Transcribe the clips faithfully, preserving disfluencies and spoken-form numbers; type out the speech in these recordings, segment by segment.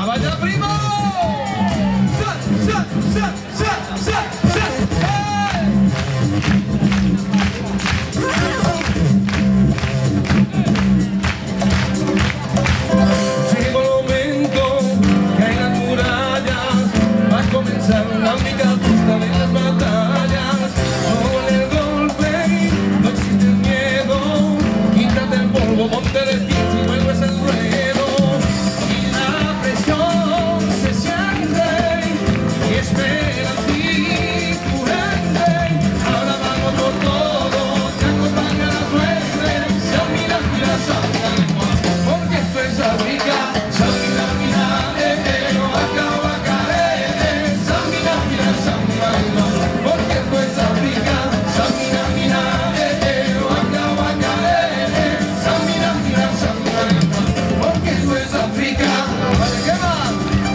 ¡A bailar, primo! ¡Sa, sa, sa, sa, sa, sa! ¡Eh! Llegó el momento que hay las murallas, va a comenzar la única fiesta de las batallas. Con el golpe no existe el miedo, quítate el polvo, ponte de pie y vuelves al ruedo. Y la presión se siente y espera a ti tu gente. Ahora vamos por todo, te acompaña la suerte. Samina, mira, Samina, porque esto es África. Samina, mira, eh, eh, waka, waka, eh, eh. Samina, mira, Samina, porque esto es África. Samina, mira, eh, eh, waka, waka, eh, eh. Samina, mira, Samina, porque esto es África. Vale, ¿qué más?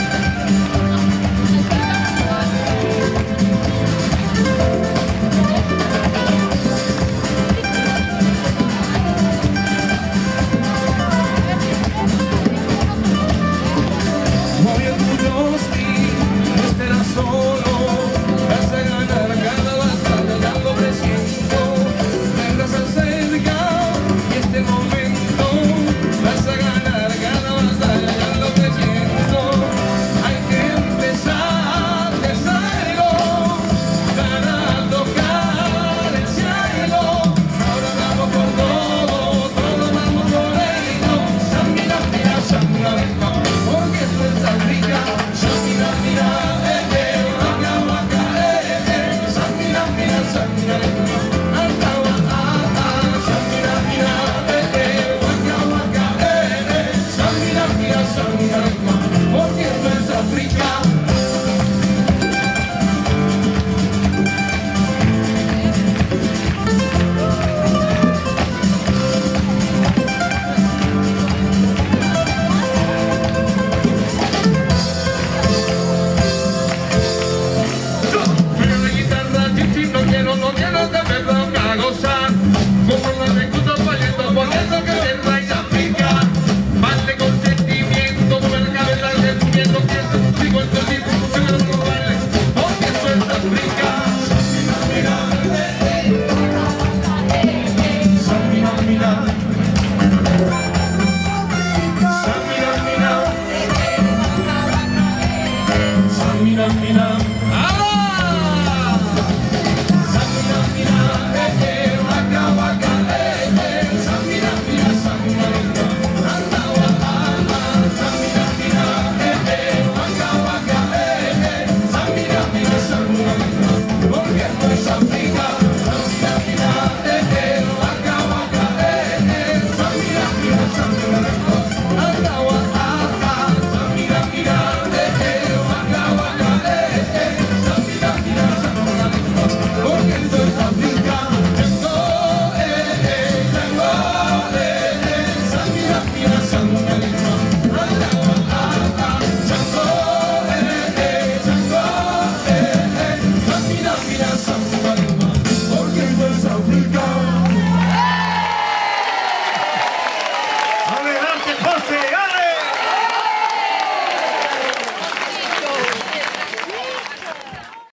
Muy orgulloso y no estarás solo, vas a ganar cada batalla, ya lo presiento. Vendrás cerca y este momento vas a ganar cada batalla, ya lo presiento. Hay que empezar de cero para tocar el cielo. Ahora vamos por todo, todos vamos por ello. Samina, mira, Samina, porque esto es África. Samina, mira, eh, eh, waka, waka, eh, eh. Samina, mira, Samina, ata, waka, ah. Samina, mira, eh, eh, waka, waka, eh, eh. Samina, mira, Samina, porque